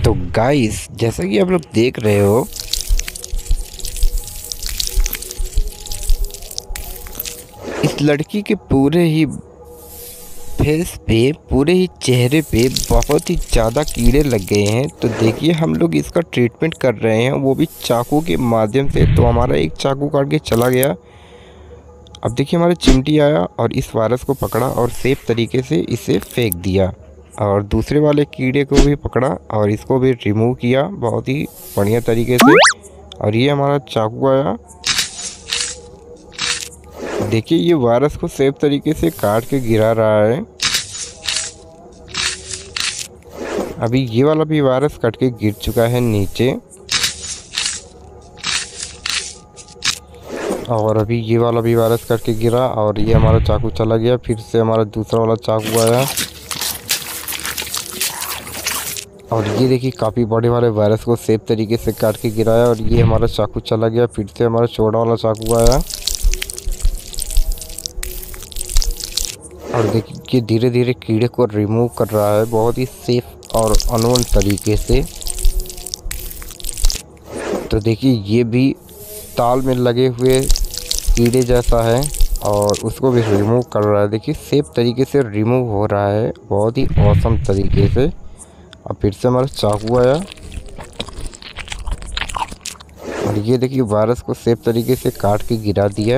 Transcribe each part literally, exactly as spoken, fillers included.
तो गाइस, जैसा कि आप लोग देख रहे हो, इस लड़की के पूरे ही फेस पे, पूरे ही चेहरे पे बहुत ही ज़्यादा कीड़े लग गए हैं। तो देखिए, हम लोग इसका ट्रीटमेंट कर रहे हैं, वो भी चाकू के माध्यम से। तो हमारा एक चाकू काट के चला गया। अब देखिए, हमारा चिमटी आया और इस वायरस को पकड़ा और सेफ तरीके से इसे फेंक दिया, और दूसरे वाले कीड़े को भी पकड़ा और इसको भी रिमूव किया बहुत ही बढ़िया तरीके से। और ये हमारा चाकू आया। देखिए, ये वायरस को सेफ तरीके से काट के गिरा रहा है। अभी ये वाला भी वायरस कट के गिर चुका है नीचे, और अभी ये वाला भी वायरस कट के गिरा और ये हमारा चाकू चला गया। फिर से हमारा दूसरा वाला चाकू आया, और ये देखिए, काफ़ी बड़े वाले वायरस को सेफ तरीके से काट के गिराया, और ये हमारा चाकू चला गया। फिर से हमारा छोटा वाला चाकू आया, और देखिए धीरे धीरे कीड़े को रिमूव कर रहा है बहुत ही सेफ और अनवन तरीके से। तो देखिए, ये भी ताल में लगे हुए कीड़े जैसा है और उसको भी रिमूव कर रहा है। देखिए, सेफ तरीके से रिमूव हो रहा है बहुत ही औसम तरीके से। अब फिर से हमारा चाकू आया, और ये देखिए वायरस को सेफ तरीके से काट के गिरा दिया,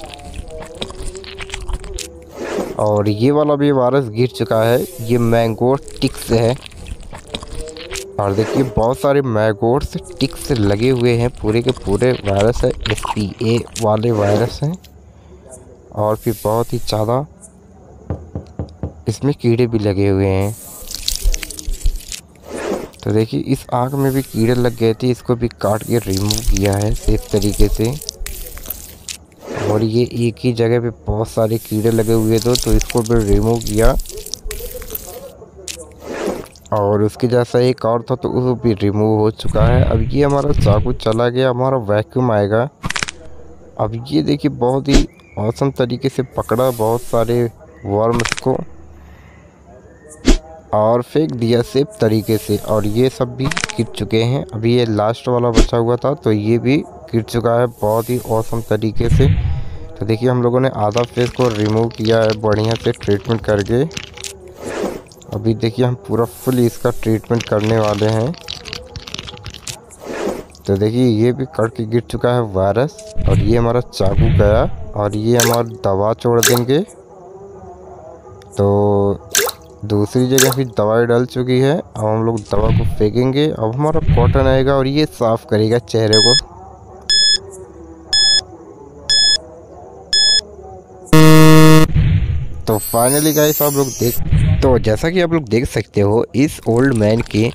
और ये वाला भी वायरस गिर चुका है। ये मैंगोट टिक्स है, और देखिए बहुत सारे मैंगोट्स टिक्स लगे हुए हैं। पूरे के पूरे वायरस है, एस पी ए वाले वायरस हैं, और फिर बहुत ही ज़्यादा इसमें कीड़े भी लगे हुए हैं। तो देखिए, इस आँख में भी कीड़े लग गए थे, इसको भी काट के रिमूव किया है सेफ तरीके से। और ये एक ही जगह पे बहुत सारे कीड़े लगे हुए थे, तो इसको भी रिमूव किया। और उसके जैसा एक और था, तो वो भी रिमूव हो चुका है। अब ये हमारा चाकू चला गया, हमारा वैक्यूम आएगा। अब ये देखिए, बहुत ही औसम तरीके से पकड़ा बहुत सारे वर्म्स को और फेंक दिया सेफ तरीके से, और ये सब भी गिर चुके हैं। अभी ये लास्ट वाला बचा हुआ था, तो ये भी गिर चुका है बहुत ही औसम तरीके से। तो देखिए, हम लोगों ने आधा फेस को रिमूव किया है बढ़िया से ट्रीटमेंट करके। अभी देखिए, हम पूरा फुल इसका ट्रीटमेंट करने वाले हैं। तो देखिए, ये भी कट के गिर चुका है वायरस, और ये हमारा चाकू गया, और ये हमारा दवा छोड़ देंगे। तो दूसरी जगह भी दवाई डल चुकी है। अब हम लोग दवा को फेंकेंगे। अब हमारा कॉटन आएगा और ये साफ करेगा चेहरे को। तो फाइनली गाइस, आप लोग देख तो जैसा कि आप लोग देख सकते हो, इस ओल्ड मैन के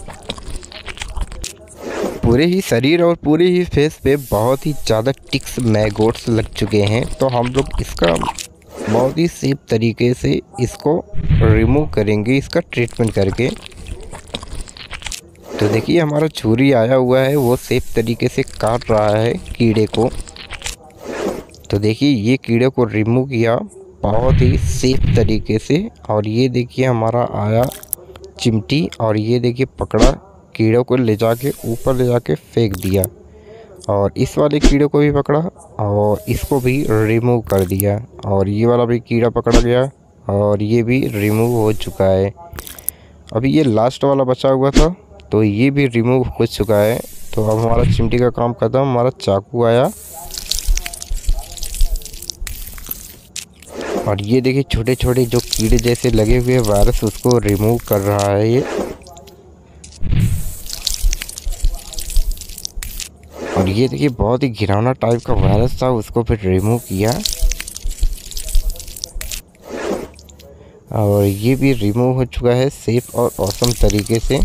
पूरे ही शरीर और पूरे ही फेस पे बहुत ही ज़्यादा टिक्स मैगोट्स लग चुके हैं। तो हम लोग इसका बहुत ही सेफ तरीके से इसको रिमूव करेंगे, इसका ट्रीटमेंट करके। तो देखिए, हमारा छुरी आया हुआ है, वो सेफ तरीके से काट रहा है कीड़े को। तो देखिए, ये कीड़े को रिमूव किया बहुत ही सेफ तरीके से। और ये देखिए, हमारा आया चिमटी, और ये देखिए पकड़ा कीड़ों को ले जाके ऊपर ले जाके फेंक दिया, और इस वाले कीड़े को भी पकड़ा और इसको भी रिमूव कर दिया, और ये वाला भी कीड़ा पकड़ा गया और ये भी रिमूव हो चुका है। अभी ये लास्ट वाला बचा हुआ था, तो ये भी रिमूव हो चुका है। तो अब हमारा चिमटी का काम खत्म। हमारा चाकू आया, और ये देखिए छोटे छोटे जो कीड़े जैसे लगे हुए वायरस, उसको रिमूव कर रहा है ये। और ये देखिए, बहुत ही घिनौना टाइप का वायरस था, उसको फिर रिमूव किया, और ये भी रिमूव हो चुका है सेफ और औसम तरीके से।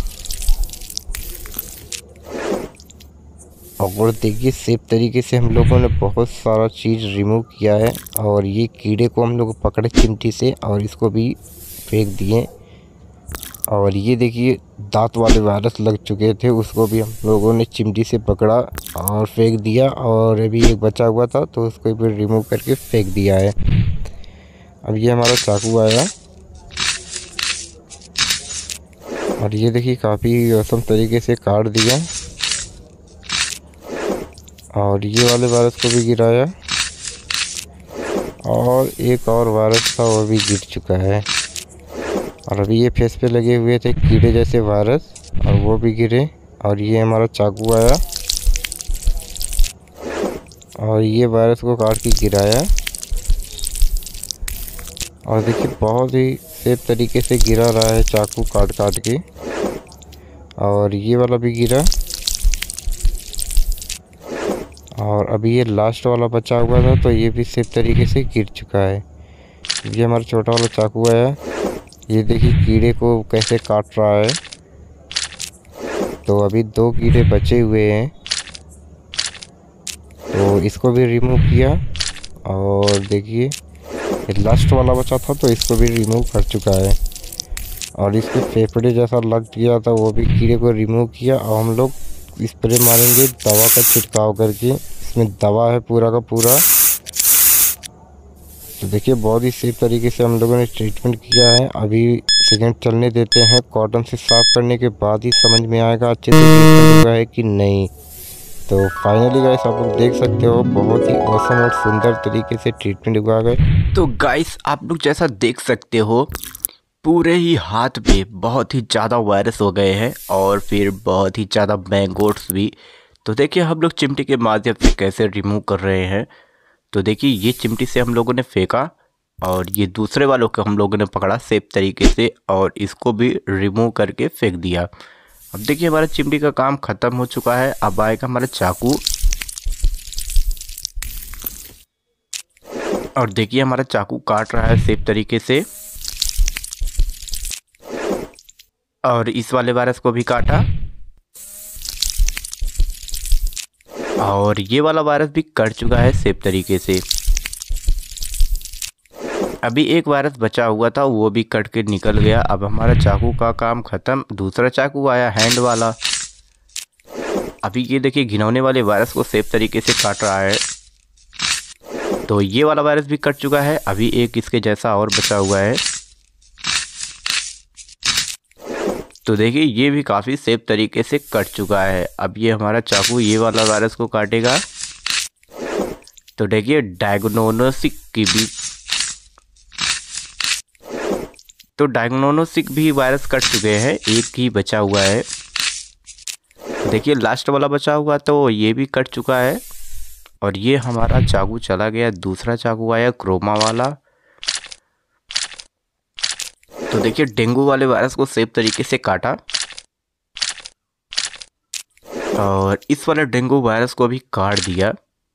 और देखिए, सेफ तरीके से हम लोगों ने बहुत सारा चीज़ रिमूव किया है, और ये कीड़े को हम लोग पकड़े चिमटी से और इसको भी फेंक दिए। और ये देखिए, दांत वाले वायरस लग चुके थे, उसको भी हम लोगों ने चिमटी से पकड़ा और फेंक दिया। और अभी एक बचा हुआ था, तो उसको भी रिमूव करके फेंक दिया है। अब ये हमारा चाकू आया, और ये देखिए काफ़ी औसम तरीके से काट दिया। और ये वाले वायरस को भी गिराया और एक और वायरस था वो भी गिर चुका है। और अभी ये फेस पे लगे हुए थे कीड़े जैसे वायरस और वो भी गिरे। और ये हमारा चाकू आया और ये वायरस को काट के गिराया। और देखिए बहुत ही सेफ तरीके से गिरा रहा है चाकू काट काट के। और ये वाला भी गिरा। और अभी ये लास्ट वाला बचा हुआ था तो ये भी सेफ तरीके से गिर चुका है। ये हमारा छोटा वाला चाकू आया। ये देखिए कीड़े को कैसे काट रहा है। तो अभी दो कीड़े बचे हुए हैं तो इसको भी रिमूव किया। और देखिए ये लास्ट वाला बचा था तो इसको भी रिमूव कर चुका है। और इसके फेफड़े जैसा लग गया था वो भी कीड़े को रिमूव किया। और हम लोग स्प्रे मारेंगे दवा का छिड़काव करके। इसमें दवा है पूरा का पूरा। तो देखिए बहुत ही सेफ तरीके से हम लोगों ने ट्रीटमेंट किया है। अभी सेकेंड चलने देते हैं। कॉटन से साफ करने के बाद ही समझ में आएगा अच्छे से ट्रीटमेंट हुआ है कि नहीं। तो फाइनली गाइस आप लोग देख सकते हो बहुत ही औसम और सुंदर तरीके से ट्रीटमेंट हुआ है। तो गाइस आप लोग जैसा देख सकते हो पूरे ही हाथ पे बहुत ही ज़्यादा वायरस हो गए हैं और फिर बहुत ही ज़्यादा मैंगोट्स भी। तो देखिए हम लोग चिमटी के माध्यम से कैसे रिमूव कर रहे हैं। तो देखिए ये चिमटी से हम लोगों ने फेंका और ये दूसरे वालों को हम लोगों ने पकड़ा सेफ तरीके से और इसको भी रिमूव करके फेंक दिया। अब देखिए हमारा चिमटी का काम ख़त्म हो चुका है। अब आएगा हमारा चाकू और देखिए हमारा चाकू काट रहा है सेफ तरीके से। और इस वाले वायरस को भी काटा और ये वाला वायरस भी कट चुका है सेफ तरीके से। अभी एक वायरस बचा हुआ था वो भी कट के निकल गया। अब हमारा चाकू का काम ख़त्म। दूसरा चाकू आया हैंड वाला। अभी ये देखिए घिनौने वाले वायरस को सेफ तरीके से काट रहा है। तो ये वाला वायरस भी कट चुका है। अभी एक इसके जैसा और बचा हुआ है। तो देखिए ये भी काफ़ी सेफ तरीके से कट चुका है। अब ये हमारा चाकू ये वाला वायरस को काटेगा। तो देखिए डायग्नोसिक की भी तो डायग्नोसिक भी वायरस कट चुके हैं। एक ही बचा हुआ है। तो देखिए लास्ट वाला बचा हुआ तो ये भी कट चुका है। और ये हमारा चाकू चला गया। दूसरा चाकू आया क्रोमा वाला। तो देखिए डेंगू वाले वायरस को सेफ तरीके से काटा और इस वाले डेंगू वायरस को भी काट दिया।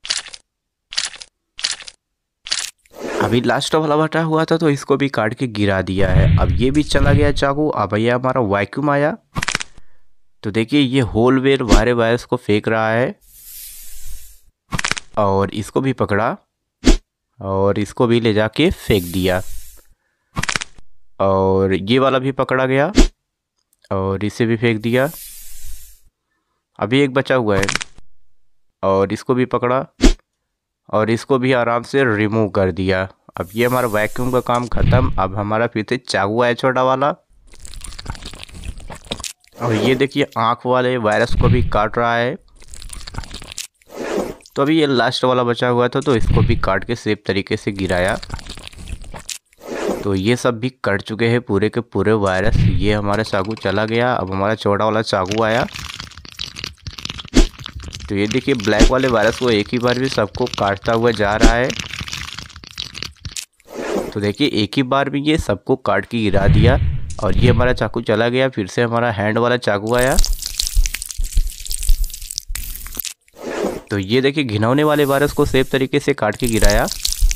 अभी लास्ट वाला बचा हुआ था तो इसको भी काट के गिरा दिया है। अब ये भी चला गया चाकू। अब भैया हमारा वैक्यूम आया। तो देखिए ये होल वेयर वायरे वायरस को फेंक रहा है और इसको भी पकड़ा और इसको भी ले जाके फेंक दिया। और ये वाला भी पकड़ा गया और इसे भी फेंक दिया। अभी एक बचा हुआ है और इसको भी पकड़ा और इसको भी आराम से रिमूव कर दिया। अब ये हमारा वैक्यूम का काम ख़त्म। अब हमारा फिर से चाकू है छोटा वाला। और ये देखिए आँख वाले वायरस को भी काट रहा है। तो अभी ये लास्ट वाला बचा हुआ था तो इसको भी काट के सेफ तरीके से गिराया। तो ये सब भी कट चुके हैं पूरे के पूरे वायरस। ये हमारा चाकू चला गया। अब हमारा छोटा वाला चाकू आया। तो ये देखिए ब्लैक वाले वायरस को एक ही बार भी सबको काटता हुआ जा रहा है। तो देखिए एक ही बार में ये सबको काट के गिरा दिया। और ये हमारा चाकू चला गया। फिर से हमारा हैंड वाला चाकू आया। तो ये देखिए घिनौने वाले वायरस को सेफ तरीके से काट के गिराया।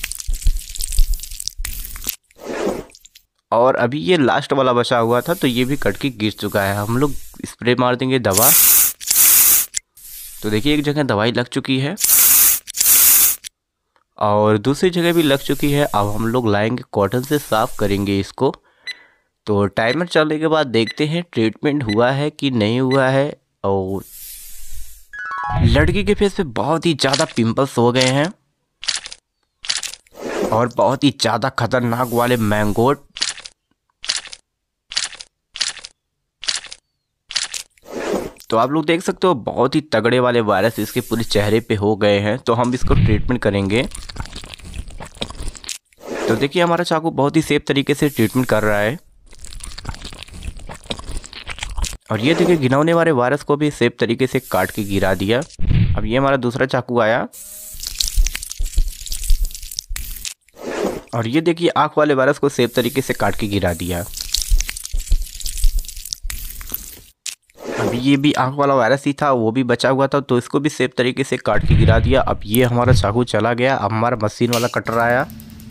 और अभी ये लास्ट वाला बचा हुआ था तो ये भी कट के गिर चुका है। हम लोग स्प्रे मार देंगे दवा। तो देखिए एक जगह दवाई लग चुकी है और दूसरी जगह भी लग चुकी है। अब हम लोग लाएंगे कॉटन से साफ करेंगे इसको। तो टाइमर चलने के बाद देखते हैं ट्रीटमेंट हुआ है कि नहीं हुआ है। और लड़की के फेस पे बहुत ही ज़्यादा पिंपल्स हो गए हैं और बहुत ही ज़्यादा खतरनाक वाले मैंगोट तो आप लोग देख सकते हो बहुत ही तगड़े वाले वायरस इसके पूरे चेहरे पे हो गए हैं। तो हम इसको ट्रीटमेंट करेंगे। तो देखिए हमारा चाकू बहुत ही सेफ तरीके से ट्रीटमेंट कर रहा है। और ये देखिए घिनौने वाले वायरस को भी सेफ तरीके से काट के गिरा दिया। अब ये हमारा दूसरा चाकू आया और ये देखिए आँख वाले वायरस को सेफ तरीके से काट के गिरा दिया। अभी ये भी आँख वाला वायरस ही था, वो भी बचा हुआ था, तो इसको भी सेफ तरीके से काट के गिरा दिया। अब ये हमारा चाकू चला गया। अब हमारा मशीन वाला कटर आया।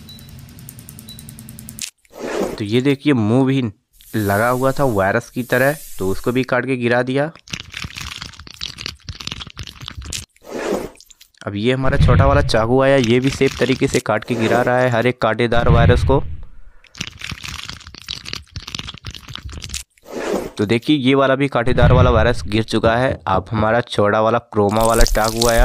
तो ये देखिए मुंह भी लगा हुआ था वायरस की तरह, तो उसको भी काट के गिरा दिया। अब ये हमारा छोटा वाला चाकू आया, ये भी सेफ तरीके से काट के गिरा रहा है हर एक कांटेदार वायरस को। तो देखिए ये वाला भी कांटेदार वाला वायरस गिर चुका है। अब हमारा छोटा वाला क्रोमा वाला चाकू आया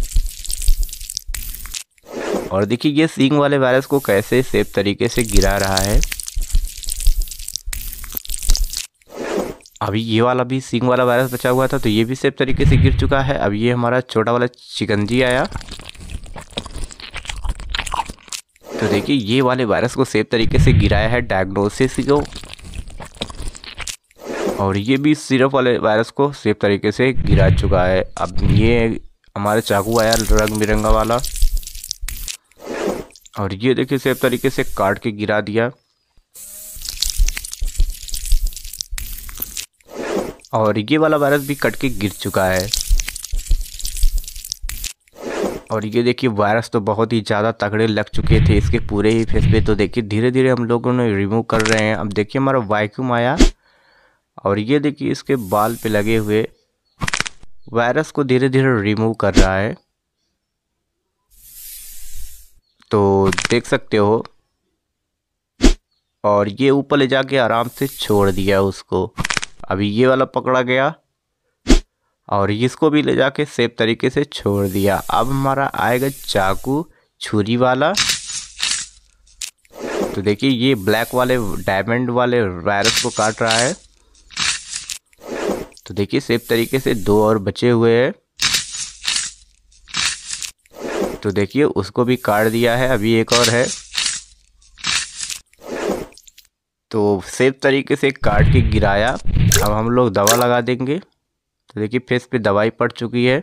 और देखिए ये सींग वाले वायरस को कैसे सेफ तरीके से गिरा रहा है। अभी ये वाला भी सींग वाला वायरस बचा हुआ था, तो ये भी सेफ तरीके से गिर चुका है। अब ये हमारा छोटा वाला चिकनजी आया। तो देखिए ये वाले वायरस को सेफ तरीके से गिराया है डायग्नोसिस को। और ये भी सिरप वाले वायरस को सेफ तरीके से गिरा चुका है। अब ये हमारे चाकू आया रंग बिरंगा वाला और ये देखिए सेफ तरीके से काट के गिरा दिया। और ये वाला वायरस भी कट के गिर चुका है। और ये देखिए वायरस तो बहुत ही ज़्यादा तगड़े लग चुके थे इसके पूरे ही फेस पे। तो देखिए धीरे धीरे हम लोगों ने रिमूव कर रहे हैं। अब देखिए हमारा वैक्यूम आया और ये देखिए इसके बाल पे लगे हुए वायरस को धीरे धीरे रिमूव कर रहा है। तो देख सकते हो और ये ऊपर ले जाके आराम से छोड़ दिया उसको। अभी ये वाला पकड़ा गया और इसको भी ले जाके सेफ तरीके से छोड़ दिया। अब हमारा आएगा चाकू छुरी वाला। तो देखिए ये ब्लैक वाले डायमंड वाले वायरस को काट रहा है। तो देखिए सेफ तरीके से दो और बचे हुए हैं। तो देखिए उसको भी काट दिया है। अभी एक और है, तो सेफ तरीके से काट के गिराया। अब हम लोग दवा लगा देंगे। तो देखिए फेस पे दवाई पड़ चुकी है,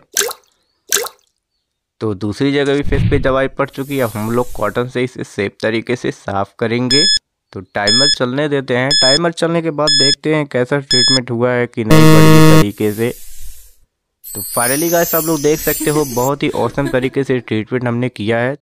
तो दूसरी जगह भी फेस पे दवाई पड़ चुकी है। अब हम लोग कॉटन से इसे सेफ तरीके से साफ करेंगे। तो टाइमर चलने देते हैं। टाइमर चलने के बाद देखते हैं कैसा ट्रीटमेंट हुआ है कि नहीं बढ़िया तरीके से। तो फाइनली गाइस आप लोग देख सकते हो बहुत ही औसम तरीके से ट्रीटमेंट हमने किया है।